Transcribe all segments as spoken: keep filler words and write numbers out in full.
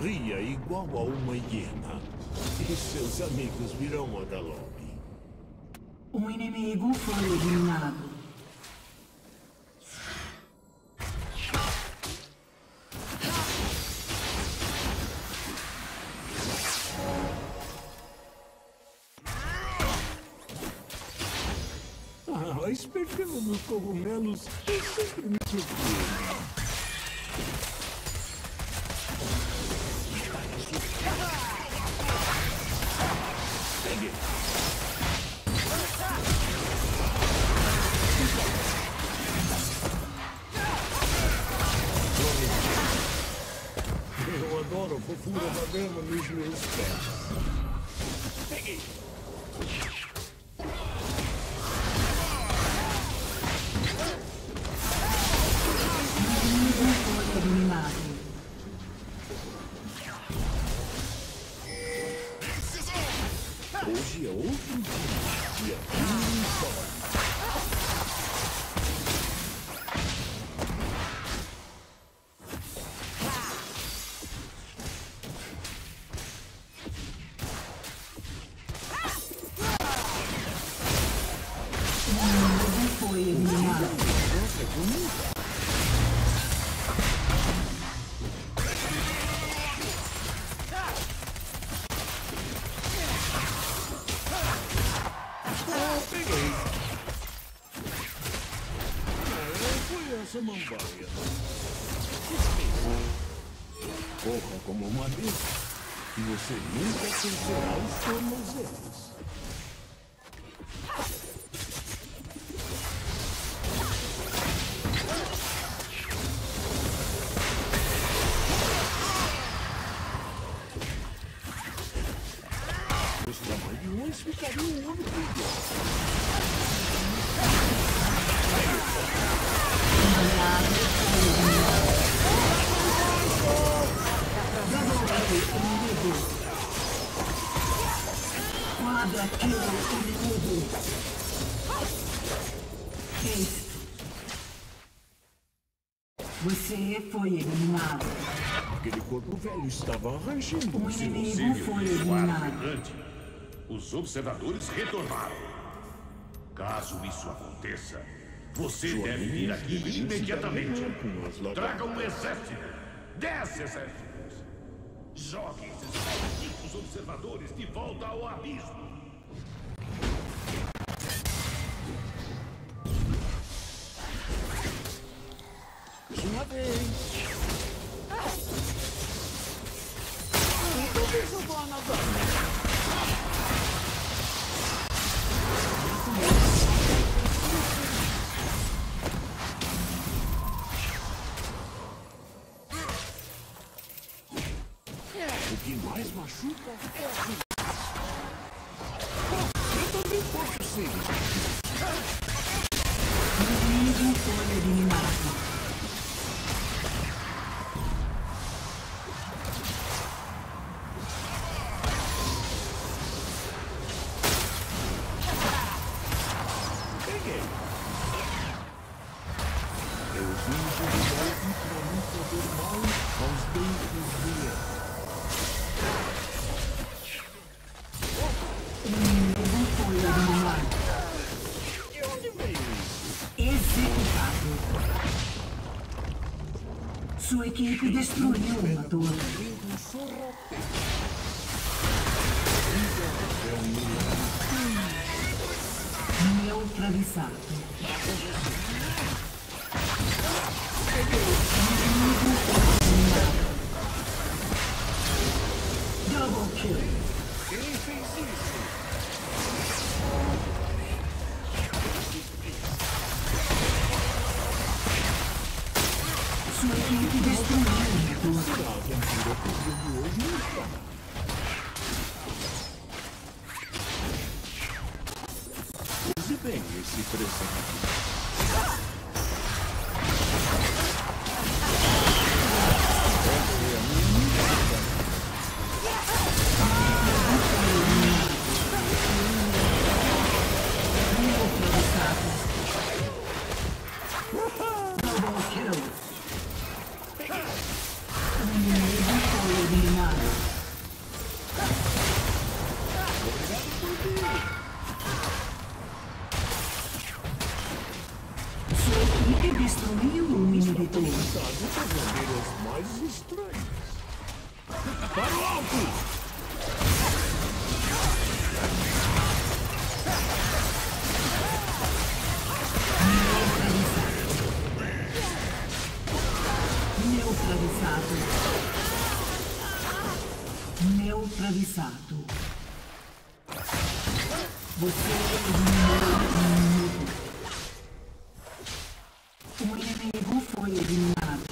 Ria igual a uma hiena. E seus amigos virão da lobby. Um inimigo foi eliminado. Ah, espertando nos cogumelos, eu sempre me surpreendo. Pegue. Eu adoro a fofura da dama nos meus pés. Peguei. Eliminado. Hoje é outro dia. Dia bem forte. Foi eliminado. Nossa, é bonita. Peguei. Ah, foi essa mambaia. Corra como uma besta, e você nunca sentirá os tornozelos. Os trabalhões ficariam um ano pior. Quadra kill inimigo. Ace. Você foi eliminado. Aquele corpo velho estava rangindo. Um seu inimigo foi eliminado. Gigante. Os observadores retornaram. Caso isso aconteça, você Sua deve vir mente aqui deveria se imediatamente. dar melhor com as lavadas. Traga um exército. Dez exércitos. Jogue esses malditos observadores de volta ao abismo. Uma vez. Talvez eu vá nadar. O que mais machuca é a vida. Eu também posso ser. Inimigo foi eliminado. Peguei. Eu vim de novo para não fazer mal aos dentes dele. Inimigo foi eliminado. De onde veio isso? Executado. Sua equipe destruiu uma torre. Um sorrateiro. É um milagre. Neutralizado. Double kill. Quem fez isso? Sua equipe destruiu uma torre. A aventura que eu vi hoje não está. Use bem esse presente. Double kill. O inimigo foi eliminado. coisas mais estranhas. Para o alto! Neutralizado. Neutralizado. Você eliminou um inimigo. O inimigo foi eliminado.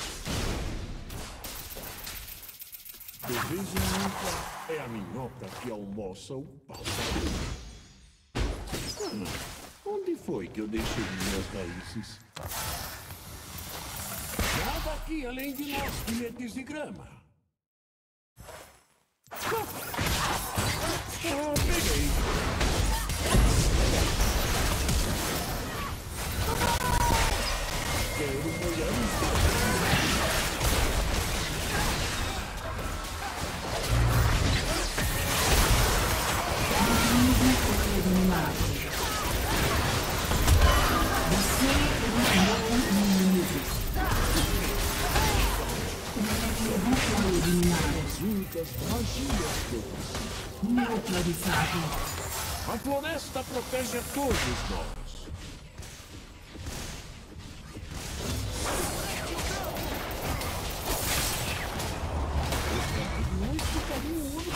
De vez em nunca é a minhoca que almoça o pássaro. Hum, onde foi que eu deixei minhas raízes? Nada aqui além de nós, filetes de grama. Ah, peguei. Quero molhar os dedos. Eliminado. Você eliminou um inimigo. O inimigo foi eliminado. As únicas magias que eu preciso. Neutralizado. A floresta protege a todos nós. Nós ficariam um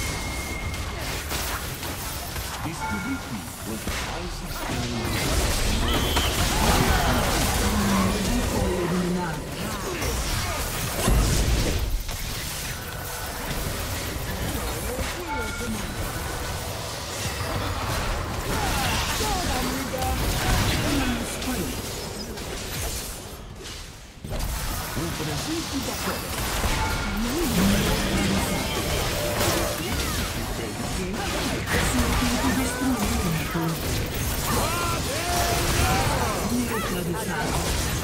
descobri que quanto mais estranho. Foi eliminado. Um presente da fora. Sua equipe destruiu uma torre. Neutralizado.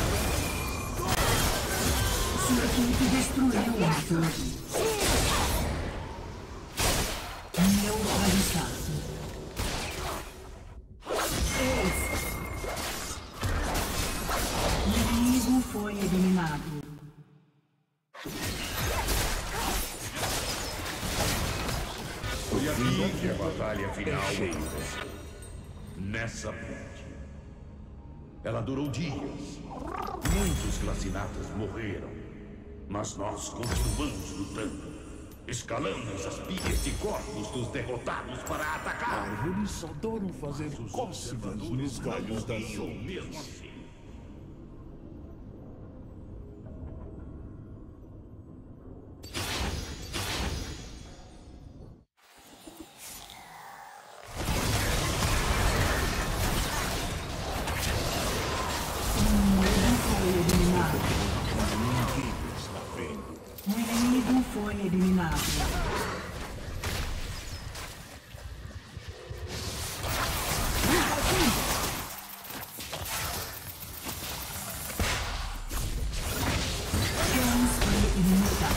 Sua equipe destruiu uma torre. Neutralizado. O inimigo foi eliminado. Foi aqui que a batalha final aconteceu. Nessa ponte. Ela durou dias. Muitos glacinatas morreram. Mas nós continuamos lutando. Escalamos as pilhas de corpos dos derrotados para atacar. Árvores adoram fazer cócegas nos galhos das ondas. Mesmo assim. O inimigo foi eliminado. Jones foi eliminado.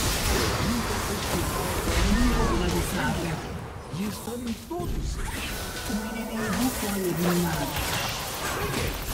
Neutralizado. E estão em todos. O inimigo foi eliminado.